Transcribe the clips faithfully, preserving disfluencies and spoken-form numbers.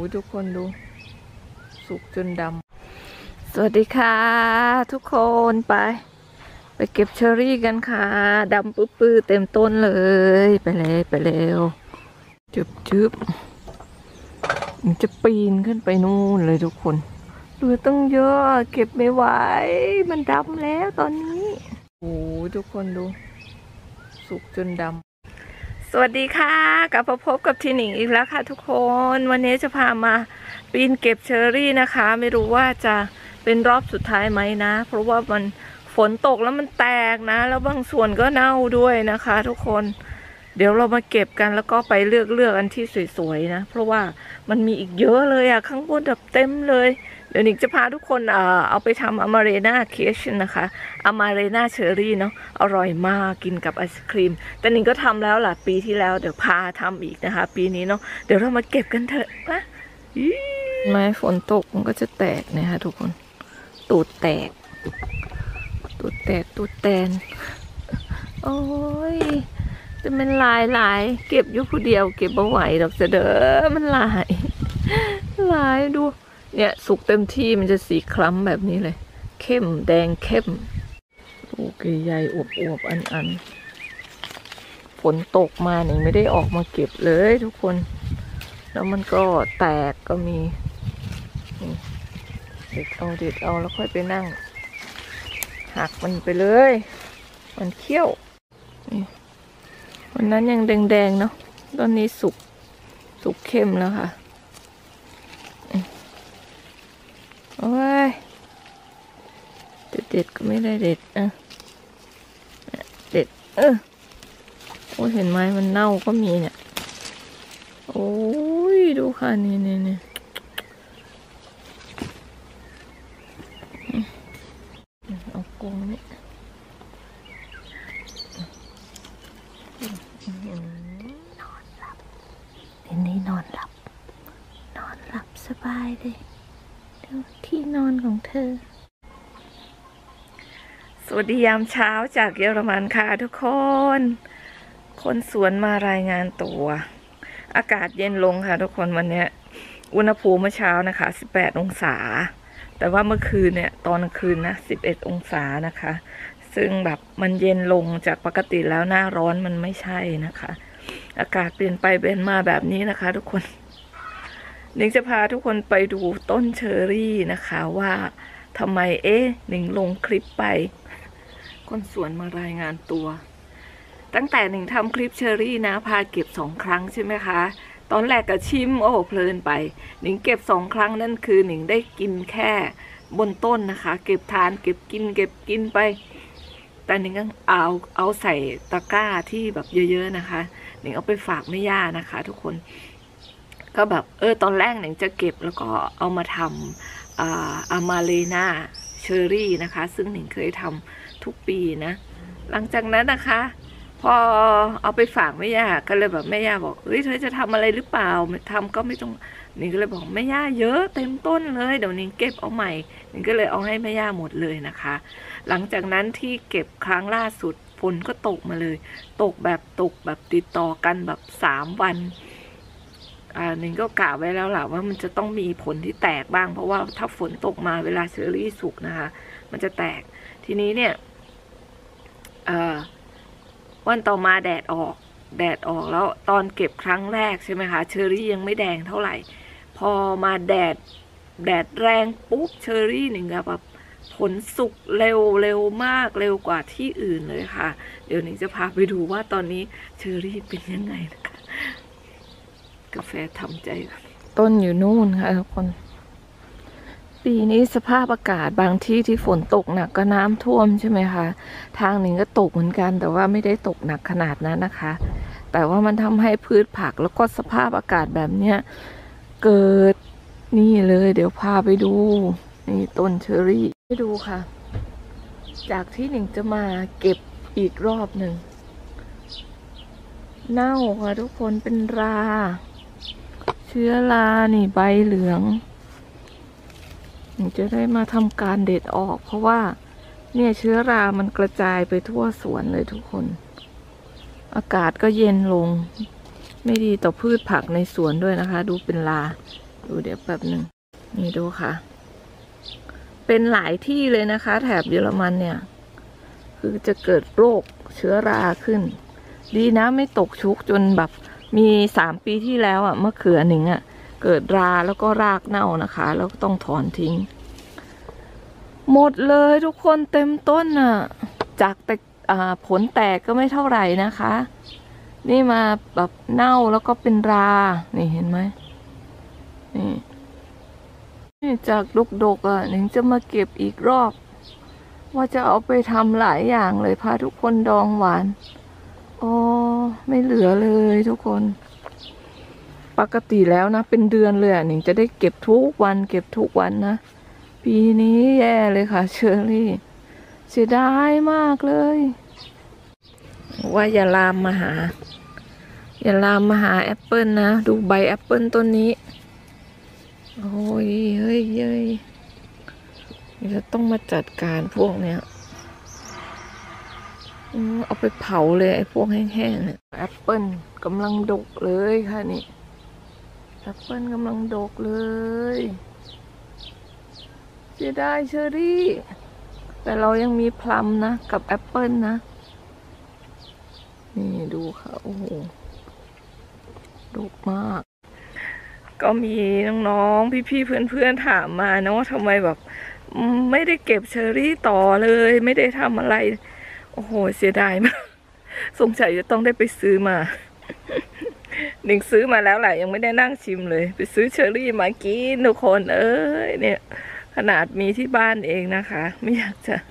ทุกคนดูสุกจนดำสวัสดีค่ะทุกคนไปไปเก็บเชอรี่กันค่ะดำปื้อๆเต็มต้นเลยไปเลยไปเร็วจึบจึบมันจะปีนขึ้นไปนู่นเลยทุกคนดูต้องเยอะเก็บไม่ไหวมันดำแล้วตอนนี้โอ้ทุกคนดูสุกจนดำสวัสดีค่ะกลับมาพบกับทีหนิงอีกแล้วค่ะทุกคนวันนี้จะพามาปีนเก็บเชอรี่นะคะไม่รู้ว่าจะเป็นรอบสุดท้ายไหมนะเพราะว่ามันฝนตกแล้วมันแตกนะแล้วบางส่วนก็เน่าด้วยนะคะทุกคนเดี๋ยวเรามาเก็บกันแล้วก็ไปเลือกเลือกอันที่สวยๆนะเพราะว่ามันมีอีกเยอะเลยอะข้างบนแบบเต็มเลยเดี๋ยวนิงจะพาทุกคนเอ่อเอาไปทำอมาเรนาเค้กนะคะอมาเรนาเชอรี่เนาะอร่อยมากกินกับไอศครีมแต่นิงก็ทำแล้วล่ะปีที่แล้วเดี๋ยวพาทำอีกนะคะปีนี้เนาะเดี๋ยวเรามาเก็บกันเถอะนะไม้ฝนตกมันก็จะแตกนะคะทุกคนตูดแตกตูดแตกตูดแตนโอ้ยจะเป็นลายลายเก็บอยู่ผู้เดียวเก็บเอาไหวดอกเสดอมันลายลายดูเนี่ยสุกเต็มที่มันจะสีคล้ำแบบนี้เลยเข้มแดงเข้มลูกใหญ่อวบอวบอันอันฝนตกมาหนึ่งไม่ได้ออกมาเก็บเลยทุกคนแล้วมันก็แตกก็มีเด็ดเอาเด็ดเอาแล้วค่อยไปนั่งหักมันไปเลยมันเขี้ยวนี่วันนั้นยังแดงๆเนาะตอนนี้สุกสุกเข้มแล้วค่ะโอ้ยเด็ดๆก็ไม่ได้เด็ดอ่ะเด็ดเออโอ้เห็นไหมมันเน่าก็มีเนี่ยโอ้ยดูค่ะนี่นี่นี่เอากรงนี่นอนหลับเห็นนี่นอนหลับนอนหลับสบายเลยดูที่นอนของเธอสวัสดียามเช้าจากเยอรมันค่ะทุกคนคนสวนมารายงานตัวอากาศเย็นลงค่ะทุกคนวันนี้อุณหภูมิเมื่อเช้านะคะสิบแปดองศาแต่ว่าเมื่อคืนเนี่ยตอนกลางคืนนะสิบเอ็ดองศานะคะซึ่งแบบมันเย็นลงจากปกติแล้วหน้าร้อนมันไม่ใช่นะคะอากาศเปลี่ยนไปเปลี่ยนมาแบบนี้นะคะทุกคนหนิงจะพาทุกคนไปดูต้นเชอรี่นะคะว่าทำไมเอ๊ะหนิงลงคลิปไปคนสวนมารายงานตัวตั้งแต่หนิงทำคลิปเชอรี่นะพาเก็บสองครั้งใช่ไหมคะตอนแรกก็ชิมโอ้เพลินไปหนิงเก็บสองครั้งนั่นคือหนิงได้กินแค่บนต้นนะคะเก็บทานเก็บกินเก็บกินไปแต่หนิงก็เอาเอาใส่ตะกร้าที่แบบเยอะๆนะคะหนิงเอาไปฝากแม่ย่านะคะทุกคนก็แบบเออตอนแรกหนิงจะเก็บแล้วก็เอามาทำอ่าอามาเรนาเชอรี่นะคะซึ่งหนิงเคยทำทุกปีนะหลังจากนั้นนะคะพอเอาไปฝากแม่ย่าก็เลยแบบแม่ย่าบอกเฮ้ยเธอจะทำอะไรหรือเปล่าทำก็ไม่ต้องหนิงก็เลยบอกแม่ย่าเยอะเต็มต้นเลยเดี๋ยวหนิงเก็บเอาใหม่หนิงก็เลยเอาให้แม่ย่าหมดเลยนะคะหลังจากนั้นที่เก็บครั้งล่าสุดฝนก็ตกมาเลยตกแบบตกแบบติดต่อกันแบบสามวันอ่าหนิงก็กะไว้แล้วล่ะว่ามันจะต้องมีผลที่แตกบ้างเพราะว่าถ้าฝนตกมาเวลาเชอรี่สุกนะคะมันจะแตกทีนี้เนี่ยเอ่อวันต่อมาแดดออกแดดออกแล้วตอนเก็บครั้งแรกใช่ไหมคะเชอรี่ยังไม่แดงเท่าไหร่พอมาแดดแดดแรงปุ๊บเชอรี่หนึ่งแบบผลสุกเร็วเร็วมากเร็วกว่าที่อื่นเลยค่ะเดี๋ยวหนิงจะพาไปดูว่าตอนนี้เชอรี่เป็นยังไงนะคะกาแฟทำใจต้นอยู่นู่นค่ะทุกคนปีนี้สภาพอากาศบางที่ที่ฝนตกหนักก็น้ำท่วมใช่ไหมคะทางหนึ่งก็ตกเหมือนกันแต่ว่าไม่ได้ตกหนักขนาดนั้นนะคะแต่ว่ามันทำให้พืชผักแล้วก็สภาพอากาศแบบเนี้ยเกิดนี่เลยเดี๋ยวพาไปดูนี่ต้นเชอรี่ไปดูค่ะจากที่หนึ่งจะมาเก็บอีกรอบหนึ่งเน่าค่ะทุกคนเป็นราเชื้อรานี่ใบเหลืองจะได้มาทำการเด็ดออกเพราะว่าเนี่ยเชื้อรามันกระจายไปทั่วสวนเลยทุกคนอากาศก็เย็นลงไม่ดีต่อพืชผักในสวนด้วยนะคะดูเป็นราดูเดี๋ยวแป๊บหนึ่งนี่ดูค่ะเป็นหลายที่เลยนะคะแถบเยอรมันเนี่ยคือจะเกิดโรคเชื้อราขึ้นดีนะไม่ตกชุกจนแบบมีสามปีที่แล้วอ่ะมะเขือหนึ่งอ่ะเกิดราแล้วก็รากเน่านะคะแล้วก็ต้องถอนทิ้งหมดเลยทุกคนเต็มต้นอ่ะจากแต่ผลแตกก็ไม่เท่าไหร่นะคะนี่มาแบบเน่าแล้วก็เป็นรานี่เห็นไหมนี่นี่จากดกๆอ่ะหนิงจะมาเก็บอีกรอบว่าจะเอาไปทำหลายอย่างเลยพาทุกคนดองหวานโอ้ไม่เหลือเลยทุกคนปกติแล้วนะเป็นเดือนเลยอ่ะหนิงจะได้เก็บทุกวันเก็บทุกวันนะปีนี้แย่เลยค่ะเชอรี่เสียดายมากเลยว่าอย่าลามมาหาอย่าลามมาหาแอปเปิลนะดูใบแอปเปิลต้นนี้โอ้ยเฮ้ยเฮ้ยจะต้องมาจัดการพวกเนี้ยเอาไปเผาเลยไอ้พวกแห้งๆเนี่ยแอปเปิลกำลังดกเลยค่ะนี่แอปเปิลกำลังดกเลยเสียดายเชอรี่แต่เรายังมีพลัมนะกับแอปเปิลนะนี่ดูค่ะโอ้โหดกมากก็มีน้องๆพี่ๆเพื่อนๆถามมานะว่าทำไมแบบไม่ได้เก็บเชอรี่ต่อเลยไม่ได้ทำอะไรโอ้โหเสียดายมากสงสัยจะต้องได้ไปซื้อมาหนึ่งซื้อมาแล้วแหละยังไม่ได้นั่งชิมเลยไปซื้อเชอรี่มากินทุกคนเอ้ยเนี่ยขนาดมีที่บ้านเองนะคะไม่อยากจะ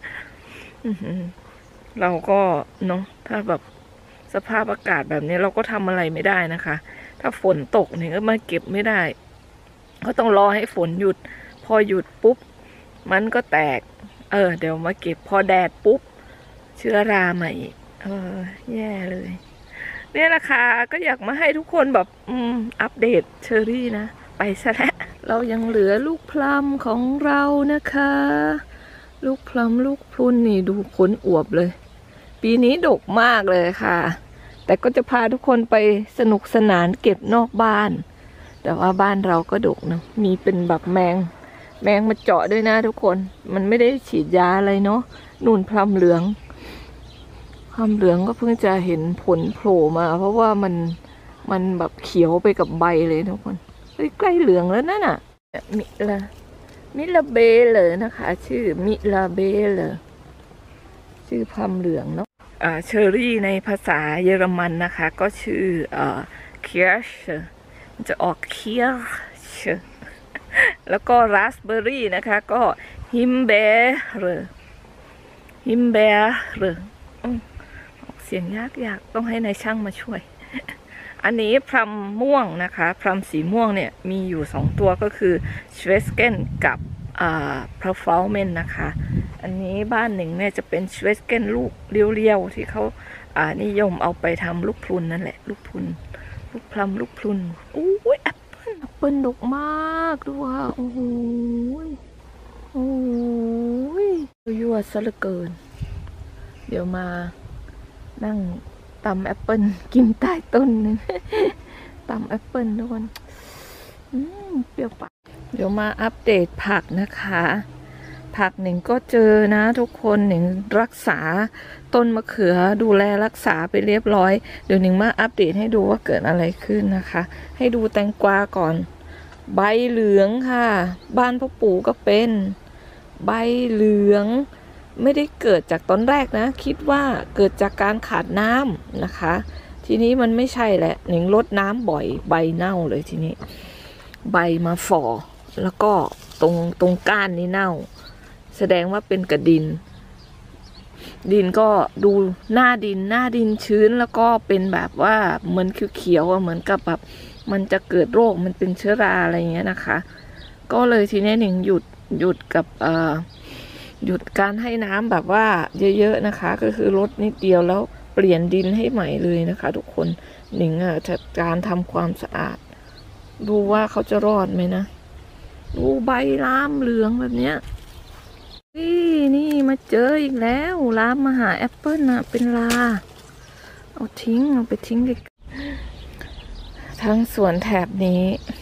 เราก็เนาะถ้าแบบสภาพอากาศแบบนี้เราก็ทำอะไรไม่ได้นะคะถ้าฝนตกเนี่ยก็มาเก็บไม่ได้ก็ต้องรอให้ฝนหยุดพอหยุดปุ๊บมันก็แตกเออเดี๋ยวมาเก็บพอแดดปุ๊บเชื้อราใหม่อีกเออแย่เลยเนี่ยนะคะก็อยากมาให้ทุกคนแบบอืมอัปเดตเชอรี่นะไปซะแล้วเรายังเหลือลูกพลัมของเรานะคะลูกพลัมลูกพรุนนี่ดูผลอวบเลยปีนี้ดกมากเลยค่ะแต่ก็จะพาทุกคนไปสนุกสนานเก็บนอกบ้านแต่ว่าบ้านเราก็ดกนะมีเป็นแบบแมงแมงมาเจาะด้วยนะทุกคนมันไม่ได้ฉีดยาอะไรเนาะนู่นพลัมเหลืองพลัมเหลืองก็เพิ่งจะเห็นผลโผล่มาเพราะว่ามันมันแบบเขียวไปกับใบเลยทุกคนใกล้เหลืองแล้วนั่นน่ะมิลามิลาเบลเลยนะคะชื่อมิลาเบลเลยชื่อพลัมเหลืองเนาะอ่าเชอรี่ในภาษาเยอรมันนะคะก็ชื่ออ่าเคียร์ชจะออกเคียร์ชแล้วก็ราสเบอร์รี่นะคะก็ฮิมเบร์ฮิมเบร์ออกเสียงยากๆต้องให้นายช่างมาช่วยอันนี้พลัมม่วงนะคะพลัมสีม่วงเนี่ยมีอยู่สองตัวก็คือชเวสเกนกับพระฟลาวเมนนะคะอันนี้บ้านหนึ่งเนี่ยจะเป็นชเวสเกนลูกเรียวๆที่เขาอ่านิยมเอาไปทำลูกพรุนนั่นแหละลูกพรุนลูกพลัมลูกพรุนอู้ยแอปเปิ้ลแอปเปิ้ลดกมากดูค่ะโอ้โหโอ้ยยั่วซะเหลือเกินเดี๋ยวมานั่งตำแอปเปิ้ลกินใต้ต้นนึงตำแอปเปิ้ลทุกคนเปรี้ยวปากเดี๋ยวมาอัปเดตผักนะคะผักหนึ่งก็เจอนะทุกคนหนึ่งรักษาต้นมะเขือดูแลรักษาไปเรียบร้อยเดี๋ยวหนึ่งมาอัปเดตให้ดูว่าเกิดอะไรขึ้นนะคะให้ดูแตงกวาก่อนใบเหลืองค่ะบ้านพ่อปู่ก็เป็นใบเหลืองไม่ได้เกิดจากตอนแรกนะคิดว่าเกิดจากการขาดน้ำนะคะทีนี้มันไม่ใช่แหละหนิงลดน้ำบ่อยใบเน่าเลยทีนี้ใบมาฝ่อแล้วก็ตรงตรงก้านนี้เน่าแสดงว่าเป็นกระดินดินก็ดูหน้าดินหน้าดินชื้นแล้วก็เป็นแบบว่าเหมือนเขียวๆเหมือนกับแบบมันจะเกิดโรคมันเป็นเชื้อราอะไรเงี้ยนะคะก็เลยทีนี้หนิงหยุดหยุดกับเอ่อหยุดการให้น้ำแบบว่าเยอะๆนะคะก็คือลดนิดเดียวแล้วเปลี่ยนดินให้ใหม่เลยนะคะทุกคนหนิงอ่ะจัดการทำความสะอาดดูว่าเขาจะรอดไหมนะดูใบล้ามเหลืองแบบเนี้ยนี่นี่มาเจออีกแล้วล้ามมาหาแอปเปิ้ลนะเป็นลาเอาทิ้งเอาไปทิ้งเลยทั้งสวนแถบนี้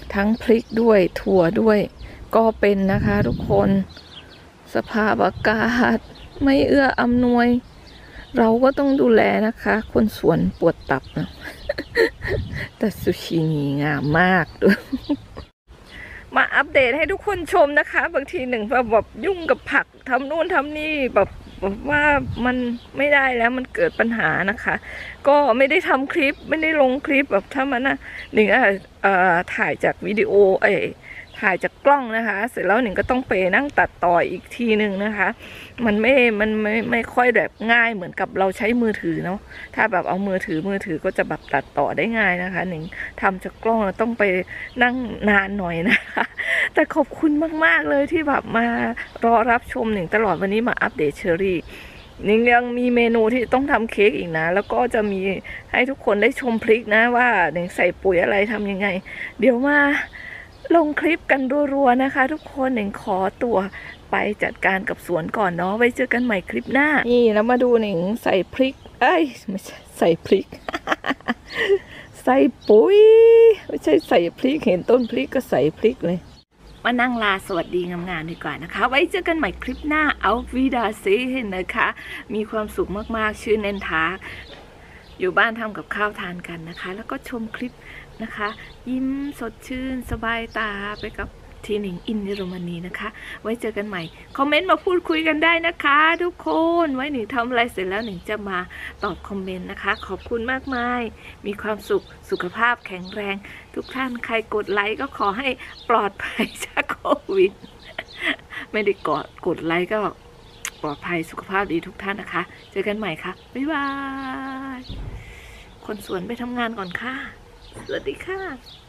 ทั้งพริกด้วยถั่วด้วยก็เป็นนะคะทุกคนสภาพอากาศไม่เอื้ออำนวยเราก็ต้องดูแลนะคะคนสวนปวดตับนะ แต่ซูชินี่งามมากด้วย มาอัปเดตให้ทุกคนชมนะคะบางทีหนึ่งแบบยุ่งกับผักทำนู่นทำนี่แบบแบบว่ามันไม่ได้แล้วมันเกิดปัญหานะคะ ก็ไม่ได้ทำคลิปไม่ได้ลงคลิปแบบถ้ามันนะหนึ่งเอ่อถ่ายจากวิดีโอเอ้ถ่ายจากกล้องนะคะ เสร็จแล้วหนึ่งก็ต้องไปนั่งตัดต่ออีกทีหนึ่งนะคะ มันไม่มันไม่ไม่ค่อยแบบง่ายเหมือนกับเราใช้มือถือเนาะถ้าแบบเอามือถือมือถือก็จะแบบตัดต่อได้ง่ายนะคะหนึ่งทำจากกล้องเราต้องไปนั่งนานหน่อยนะคะแต่ขอบคุณมากๆเลยที่แบบมารอรับชมหนึ่งตลอดวันนี้มาอัปเดตเชอรี่หนึ่งยังมีเมนูที่ต้องทำเค้กอีกนะแล้วก็จะมีให้ทุกคนได้ชมพริกนะว่าหนึ่งใส่ปุ๋ยอะไรทำยังไงเดี๋ยวมาลงคลิปกันรัวๆนะคะทุกคนหนึ่งขอตัวไปจัดการกับสวนก่อนเนาะไว้เจอกันใหม่คลิปหน้านี่แล้วมาดูหนึ่งใส่พริกเอ้ยไม่ใช่ใส่พริก ใส่ปุ๋ยไม่ใช่ใส่พริกเห็นต้นพริกก็ใส่พริกเลยมานั่งลาสวัสดีงามๆดีกว่านะคะไว้เจอกันใหม่คลิปหน้าเอาวีดาซีนะคะมีความสุขมากๆชื่อเน้นทาอยู่บ้านทำกับข้าวทานกันนะคะแล้วก็ชมคลิปนะคะยิ้มสดชื่นสบายตาไปกับทีหนิงอินเยอรมนีนะคะไว้เจอกันใหม่คอมเมนต์มาพูดคุยกันได้นะคะทุกคนไว้หนิงทำอะไรเสร็จแล้วหนิงจะมาตอบคอมเมนต์นะคะขอบคุณมากมายมีความสุขสุขภาพแข็งแรงทุกท่านใครกดไลค์ก็ขอให้ปลอดภัยจากโควิดไม่ได้กดกดไลค์ก็ปลอดภัยสุขภาพดีทุกท่านนะคะเจอกันใหม่ค่ะบ๊ายบายคนสวนไปทำงานก่อนค่ะสวัสดีค่ะ